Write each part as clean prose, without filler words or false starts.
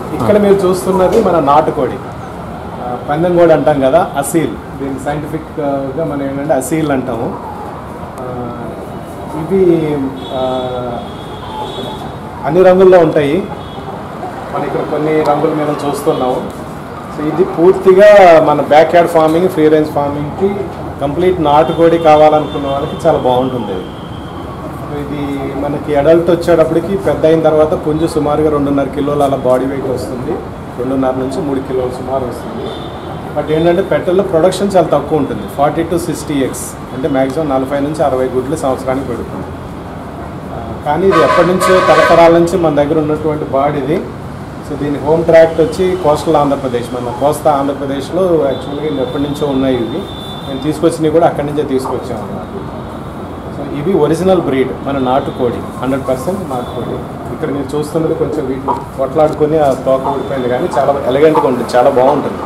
ఇక్కడ మీరు చూస్తున్నది మన నాటుకోడి, పందెంకోడి అంటాం కదా, అసీల్. దీన్ని సైంటిఫిక్గా మనం ఏంటంటే అసీల్ అంటాము. ఇవి అన్ని రంగుల్లో ఉంటాయి. మన ఇక్కడ కొన్ని రంగుల మీద చూస్తున్నాము. సో ఇది పూర్తిగా మన back yard farming, free range ఫార్మింగ్కి కంప్లీట్ నాటుకోడి కావాలనుకున్న వాళ్ళకి చాలా బాగుంటుంది. ఇది మనకి అడల్ట్ వచ్చేటప్పటికి పెద్ద అయిన తర్వాత పుంజు సుమారుగా 2.5 కిలోల అలా బాడీ వెయిట్ వస్తుంది. 2.5 నుంచి 3 కిలోలు సుమారు వస్తుంది. బట్ ఏంటంటే పెట్టెల్లో ప్రొడక్షన్ చాలా తక్కువ ఉంటుంది. 40 to 60 eggs, అంటే మ్యాక్సిమం 40 నుంచి 60 గుడ్లు సంవత్సరానికి పెడుతుంది. కానీ ఇది ఎప్పటి నుంచో తరతరాల నుంచి మన దగ్గర ఉన్నటువంటి బాడీ ఇది. సో దీని హోమ్ ట్రాక్ట్ వచ్చి కోస్టల్ ఆంధ్రప్రదేశ్, మన కోస్తా ఆంధ్రప్రదేశ్లో యాక్చువల్గా ఎప్పటి నుంచో ఉన్నాయి. ఇవి మేము తీసుకొచ్చినవి కూడా అక్కడి నుంచే తీసుకొచ్చాము అన్నమాట. సో ఇవి ఒరిజినల్ బ్రీడ్, మన నాటుకోడి, 100% నాటుకోడి. ఇక్కడ మీరు చూస్తున్నది కొంచెం వీటిని కొట్లాడుకొని ఆ తోక ఊడిపోయింది, కానీ చాలా ఎలిగెంట్గా ఉంటుంది, చాలా బాగుంటుంది.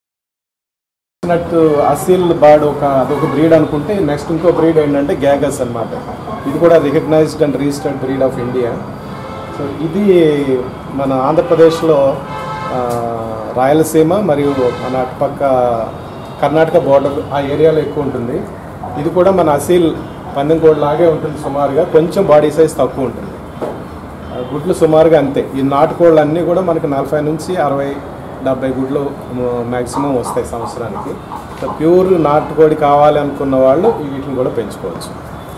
అసీల్ బర్డ్ అదొక బ్రీడ్ అనుకుంటే, నెక్స్ట్ ఇంకో బ్రీడ్ ఏంటంటే గ్యాగస్ అనమాట. ఇది కూడా recognized and registered breed of India. So ఇది మన ఆంధ్రప్రదేశ్లో రాయలసీమ మరియు మన అటుపక్క కర్ణాటక బోర్డర్ ఆ ఏరియాలో ఎక్కువ ఉంటుంది. ఇది కూడా మన అసీల్ పందెంకోడి లాగే ఉంటుంది, సుమారుగా కొంచెం బాడీ సైజ్ తక్కువ ఉంటుంది. గుడ్లు సుమారుగా అంతే. ఈ నాటుకోళ్ళు అన్నీ కూడా మనకి 40 నుంచి 60-70 గుడ్లు మ్యాక్సిమం వస్తాయి సంవత్సరానికి. సో ప్యూర్ నాటుకోడి కావాలి అనుకున్న వాళ్ళు వీటిని కూడా పెంచుకోవచ్చు.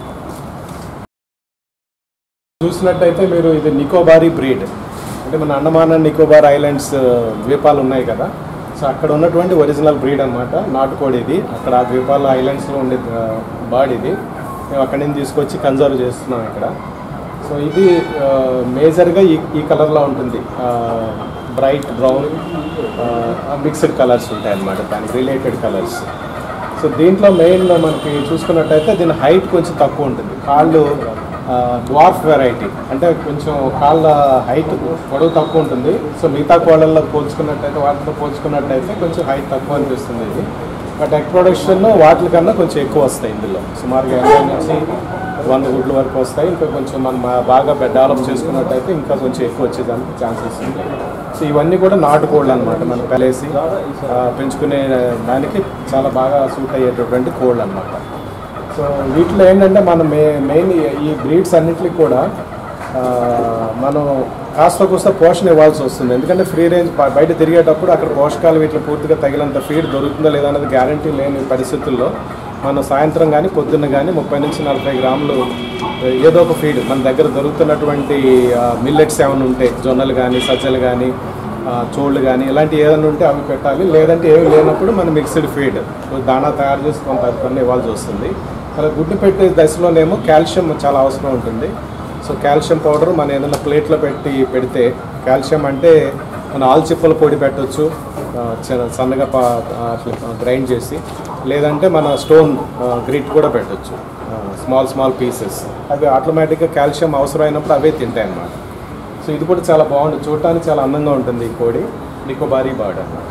చూసినట్టయితే మీరు ఇది నికోబారీ బ్రీడ్, అంటే మన అండమాన్ అండ్ నికోబార్ ఐలాండ్స్ ద్వీపాలు ఉన్నాయి కదా, సో అక్కడ ఉన్నటువంటి ఒరిజినల్ బ్రీడ్ అనమాట నాటుకోడి ఇది. అక్కడ ఆ ద్వీపాల ఐలాండ్స్లో ఉండే బర్డ్ ఇది. మేము అక్కడి నుంచి తీసుకొచ్చి కన్జర్వ్ చేస్తున్నాం ఇక్కడ. సో ఇది మేజర్గా ఈ కలర్లో ఉంటుంది, బ్రైట్ బ్రౌన్ మిక్స్డ్ కలర్స్ ఉంటాయి అన్నమాట, దానికి రిలేటెడ్ కలర్స్. సో దీంట్లో మెయిన్ మనకి చూసుకున్నట్టయితే దీని హైట్ కొంచెం తక్కువ ఉంటుంది. కాళ్ళు డ్వార్ఫ్ వెరైటీ, అంటే కొంచెం కాళ్ళ హైట్ పొడవు తక్కువ ఉంటుంది. సో మిగతా కోళ్ళల్లో పోల్చుకున్నట్టయితే, వాటితో పోల్చుకున్నట్టయితే కొంచెం హైట్ తక్కువ అనిపిస్తుంది ఇది. బట్ ఎగ్ ప్రొడక్షన్ వాటి కన్నా కొంచెం ఎక్కువ వస్తాయి ఇందులో, సుమారుగా 80 నుంచి 100 గుడ్ల వరకు వస్తాయి. ఇంకా కొంచెం మనం బాగా డెవలప్ చేసుకున్నట్టయితే ఇంకా కొంచెం ఎక్కువ వచ్చేదానికి ఛాన్సెస్ ఉంటాయి. సో ఇవన్నీ కూడా నాటుకోళ్ళు అనమాట, మనం పెలేసి పెంచుకునే దానికి చాలా బాగా సూట్ అయ్యేటటువంటి కోళ్ళు అనమాట. సో వీటిలో ఏంటంటే మనం మెయిన్ ఈ బ్రీడ్స్ అన్నింటికి కూడా మనం కాస్త కోస్త పోషణ ఇవ్వాల్సి వస్తుంది. ఎందుకంటే ఫ్రీ రేంజ్ బయట తిరిగేటప్పుడు అక్కడ పోషకాలు వీటిలో పూర్తిగా తగినంత ఫీడ్ దొరుకుతుందా లేదా అనేది గ్యారంటీ లేని పరిస్థితుల్లో మనం సాయంత్రం కానీ పొద్దున్న కానీ 30 నుంచి 40 గ్రాములు ఏదో ఒక ఫీడ్ మన దగ్గర దొరుకుతున్నటువంటి మిల్లెట్స్ ఏమైనా ఉంటే, జొన్నలు కానీ సజ్జలు కానీ చోళ్ళు కానీ ఇలాంటి ఏదైనా ఉంటే అవి పెట్టాలి. లేదంటే ఏమి లేనప్పుడు మనం మిక్స్డ్ ఫీడ్ దానా తయారు చేసి కొన్ని ఇవ్వాల్సి వస్తుంది. అలా గుడ్డు పెట్టే దశలోనేమో కాల్షియం చాలా అవసరం ఉంటుంది. సో కాల్షియం పౌడర్ మనం ఏదైనా ప్లేట్లో పెడితే, కాల్షియం అంటే మన ఆల్చిప్పల పొడి పెట్టవచ్చు, సన్నగా గ్రైండ్ చేసి, లేదంటే మన స్టోన్ గ్రిట్ కూడా పెట్టవచ్చు, స్మాల్ పీసెస్. అవి ఆటోమేటిక్గా కాల్షియం అవసరమైనప్పుడు అవే తింటాయి అన్నమాట. సో ఇది కూడా చాలా బాగుంటుంది, చూడటానికి చాలా అందంగా ఉంటుంది ఈ కోడి, నికోబారీ బర్డ్ అన్నమాట.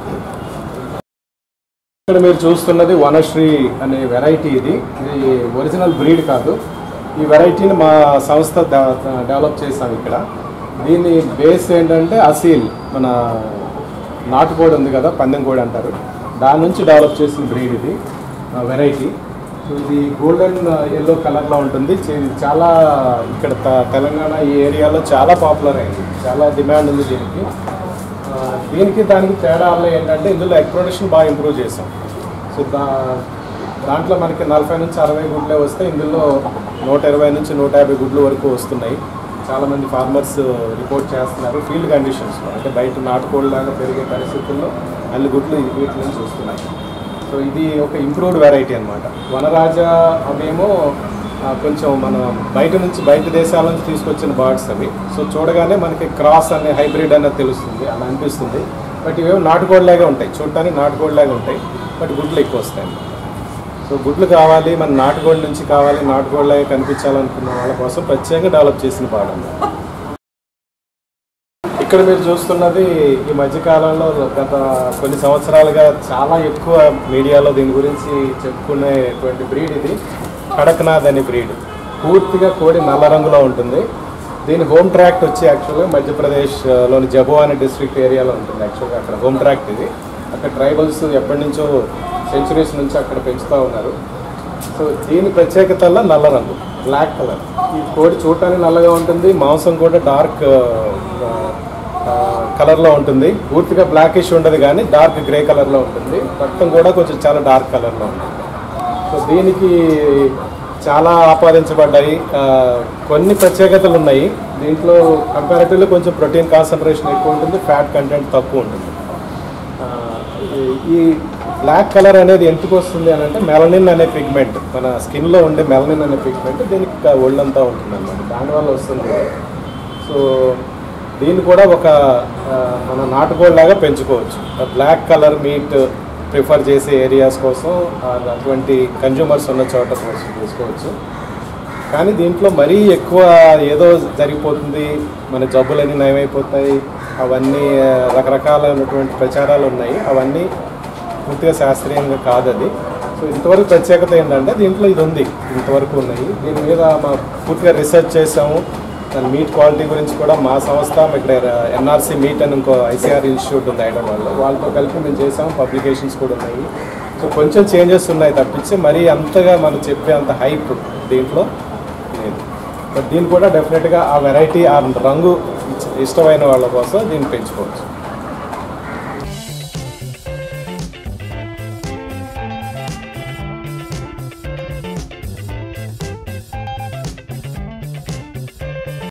ఇక్కడ మీరు చూస్తున్నది వనశ్రీ అనే వెరైటీ. ఇది ఒరిజినల్ బ్రీడ్ కాదు. ఈ వెరైటీని మా సంస్థ డెవలప్ చేసాం ఇక్కడ. దీని బేస్ ఏంటంటే అసీల్, మన నాటుకోడి ఉంది కదా, పందెంకోడి అంటారు, దాని నుంచి డెవలప్ చేసిన బ్రీడ్ ఇది వెరైటీ. సో ఇది గోల్డెన్ ఎల్లో కలర్లో ఉంటుంది. చాలా ఇక్కడ తెలంగాణ ఈ ఏరియాలో చాలా పాపులర్ అయింది, చాలా డిమాండ్ ఉంది దీనికి. దానికి తేడా ఏంటంటే ఇందులో ఎగ్ ప్రొడక్షన్ బాగా ఇంప్రూవ్ చేసాం. సో దాంట్లో మనకి 40 నుంచి 60 గుడ్లే వస్తాయి. ఇందులో 120 నుంచి 150 గుడ్లు వరకు వస్తున్నాయి. చాలామంది ఫార్మర్స్ రిపోర్ట్ చేస్తున్నారు ఫీల్డ్ కండిషన్స్లో, అంటే బయట నాటుకోళ్ళలాగా పెరిగే పరిస్థితుల్లో అన్ని గుడ్లు వీటి నుంచి వస్తున్నాయి. సో ఇది ఒక ఇంప్రూవ్డ్ వెరైటీ అనమాట. వనరాజా అవేమో కొంచెం మన బయట దేశాల నుంచి తీసుకొచ్చిన బర్డ్స్ అవి. సో చూడగానే మనకి క్రాస్ అనే హైబ్రిడ్ అనేది తెలుస్తుంది, అలా అనిపిస్తుంది. బట్ ఇవేమో నాటుకోళ్ళలాగా ఉంటాయి, చూడటానికి నాటుకోళ్ళలాగా ఉంటాయి, బట్ గుడ్లు ఎక్కువ వస్తాయి. సో గుడ్లు కావాలి, మన నాటుకోడి నుంచి కావాలి, నాటుకోళ్ళలాగా కనిపించాలనుకున్న వాళ్ళ కోసం ప్రత్యేకంగా డెవలప్ చేసిన బర్డ్ అన్నమాట. ఇక్కడ మీరు చూస్తున్నది ఈ మధ్యకాలంలో గత కొన్ని సంవత్సరాలుగా చాలా ఎక్కువ మీడియాలో దీని గురించి చెప్పుకునేటువంటి బ్రీడ్ ఇది, కడక్నాథ్ అనే బ్రీడ్. పూర్తిగా కోడి నల్ల రంగులో ఉంటుంది. దీని హోమ్ ట్రాక్ట్ వచ్చి యాక్చువల్గా మధ్యప్రదేశ్లోని జబువా అనే డిస్ట్రిక్ట్ ఏరియాలో ఉంటుంది. యాక్చువల్గా అక్కడ హోమ్ ట్రాక్ట్ ఇది. అక్కడ ట్రైబల్స్ ఎప్పటి నుంచో సెంచురీస్ నుంచి అక్కడ పెంచుతూ ఉన్నారు. సో దీని ప్రత్యేకతల్లో నల్ల రంగు, బ్లాక్ కలర్. ఈ కోడి చూడటానికి నల్లగా ఉంటుంది, మాంసం కూడా డార్క్ కలర్లో ఉంటుంది. పూర్తిగా బ్లాకిష్ ఉండదు కానీ డార్క్ గ్రే కలర్లో ఉంటుంది. రక్తం కూడా కొంచెం చాలా డార్క్ కలర్లో ఉంటుంది. సో దీనికి చాలా ఆపాదించబడ్డాయి. కొన్ని ప్రత్యేకతలు ఉన్నాయి దీంట్లో. కంపారిటివ్లీ కొంచెం ప్రోటీన్ కాన్సన్ట్రేషన్ ఎక్కువ ఉంటుంది, ఫ్యాట్ కంటెంట్ తక్కువ ఉంటుంది. ఈ బ్లాక్ కలర్ అనేది ఎందుకు వస్తుంది అని అంటే మెలనిన్ అనే పిగ్మెంట్, మన స్కిన్లో ఉండే మెలనిన్ అనే పిగ్మెంట్ దీనికి ఒళ్ళంతా ఉంటుంది అన్నమాట, దానివల్ల వస్తుంది. సో దీన్ని కూడా ఒక మన నాటుకోడిలాగా పెంచుకోవచ్చు. బ్లాక్ కలర్ మీట్ ప్రిఫర్ చేసే ఏరియాస్ కోసం, అటువంటి కన్జ్యూమర్స్ ఉన్న చోట కోసం తీసుకోవచ్చు. కానీ దీంట్లో మరీ ఎక్కువ ఏదో జరిగిపోతుంది, మన జబ్బులన్నీ నయమైపోతాయి, అవన్నీ రకరకాలైనటువంటి ప్రచారాలు ఉన్నాయి. అవన్నీ పూర్తిగా శాస్త్రీయంగా కాదు అది. సో ఇంతవరకు ప్రత్యేకత ఏంటంటే దీంట్లో ఇది ఉంది, ఇంతవరకు ఉన్నాయి. దీని మీద మా పూర్తిగా రీసెర్చ్ చేసాము. దాని మీట్ క్వాలిటీ గురించి కూడా మా సంస్థ ఇక్కడ ఎన్ఆర్సీ మీట్ అని ఇంకో ఐసీఆర్ ఇన్స్టిట్యూట్ ఉంది హైదరాబాద్లో, వాళ్ళతో కలిపి మేము చేసాము. పబ్లికేషన్స్ కూడా ఉన్నాయి. సో కొంచెం చేంజెస్ ఉన్నాయి తప్పించి మరీ అంతగా మనం చెప్పే అంత హైప్ దీంట్లో లేదు. బట్ దీన్ని కూడా డెఫినెట్గా ఆ వెరైటీ, ఆ రంగు ఇష్టమైన వాళ్ళ కోసం దీన్ని పెంచుకోవచ్చు.